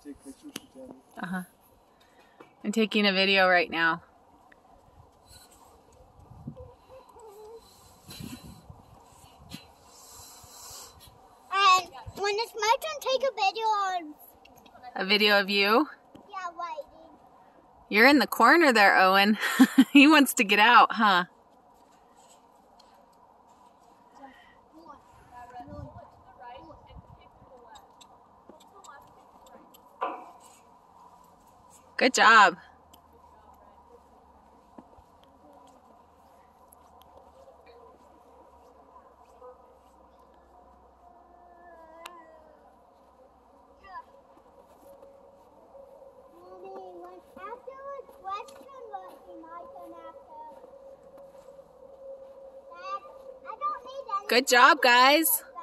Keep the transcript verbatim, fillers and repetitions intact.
take pictures, she told me. Uh-huh. I'm taking a video right now. And when it's my turn, take a video on... A video of you? Yeah, waiting. You're in the corner there, Owen. He wants to get out, huh? Good job. Good job, guys.